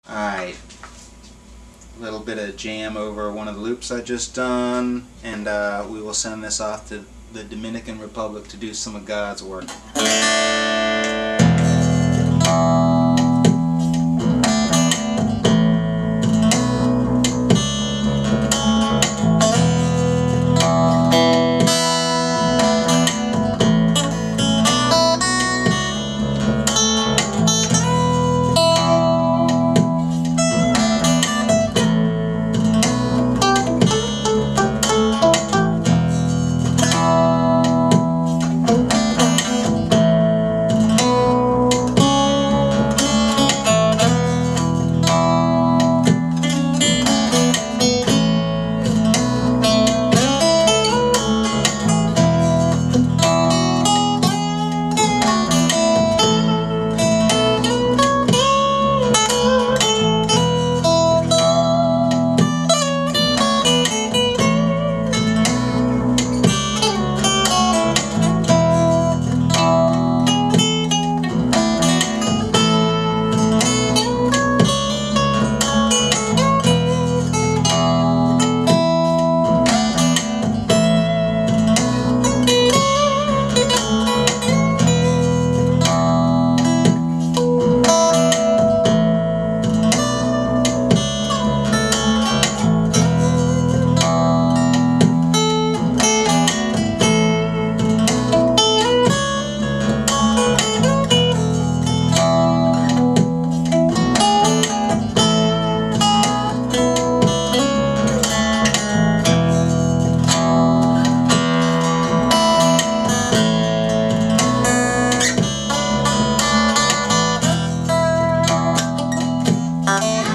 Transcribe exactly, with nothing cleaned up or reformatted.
Alright, a little bit of jam over one of the loops I just done, and uh, we will send this off to the Dominican Republic to do some of God's work. Uh